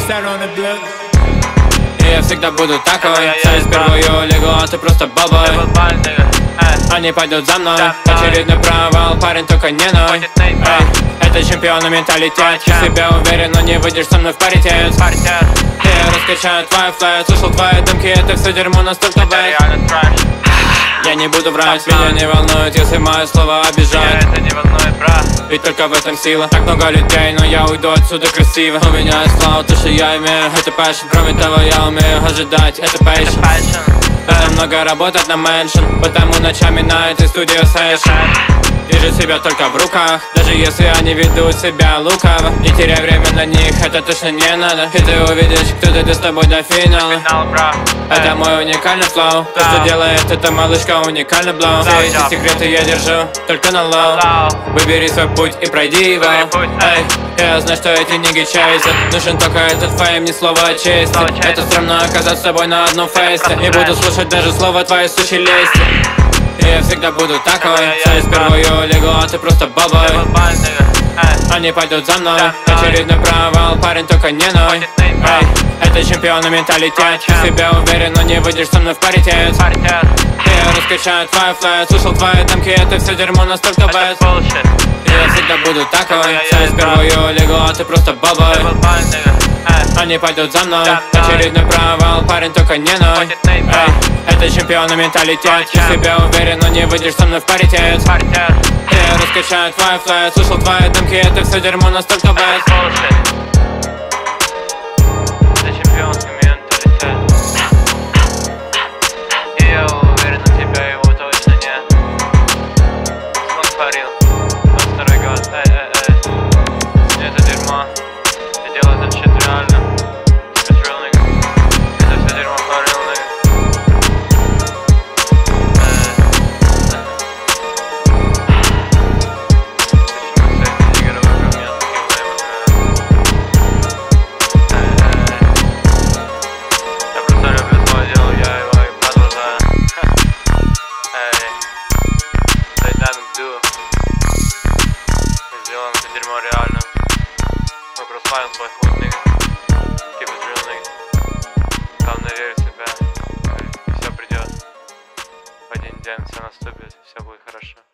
И я всегда буду такой. Цель в первую лигу, а ты просто бабой. Они пойдут за мной. Очередной провал, парень, только не ной. Это чемпион менталитет. Ты в себе уверен, но не выйдешь со мной в паритет. Я раскачаю твой флэт. Слышал твои дымки, это все дерьмо настолько бэк. Я не буду врать, меня не волнует, если мои слова обижают. Это не волнует, брат. Ведь только в этом сила. Так много людей, но я уйду отсюда красиво. У меня есть слава, то, что я имею, это passion. Кроме того, я умею ожидать, это patience. Надо много работать на мэншн, потому ночами на этой студии сэшн. Держи себя только в руках, даже если они ведут себя лукаво. Не теряй время на них, это точно не надо. И ты увидишь, кто ты с тобой до финала. Это мой уникальный флоу. То, что делает эта малышка, уникальный блоу. Все эти секреты я держу только на лоу. Выбери свой путь и пройди его. Эй, я знаю, что эти ниги чейсят. Нужен только этот фейм, ни слова о чести. Это странно оказаться с тобой на одном фейсе. Не буду слушать даже слова твоей сущей лести. И я всегда буду такой. Цель в первую лигу, а ты просто бабой. Они пойдут за мной. Очередной провал, парень, только не ной. Это чемпион менталитет. Ты в себе уверен, но не выйдешь со мной в паритет. Я раскачаю твой флэт. Слышал твои дымки, это все дерьмо настолько бэд. И я всегда буду такой. Цель в первую лигу, а ты просто бабой. Они пойдут за мной. Очередной провал, парень, только не ной. Это чемпион менталитет. Ты в себе уверен, но не выйдешь со мной в паритет. Я раскачаю твой флэт. Слышал твои дымки, это все дерьмо настолько бэд. Это чемпионский менталитет. И я уверен, у тебя его точно нет. Смог парил. 22-й год. Это дерьмо. Ты делаешь это shit реально. It's real, nigga. Это все дерьмо парил, nigga. Сделаем это дерьмо реальным. Мы прославим свой худ, nigga. Keep it real, nigga. Главное верить в себя. Все придет. В один день все наступит, все будет хорошо.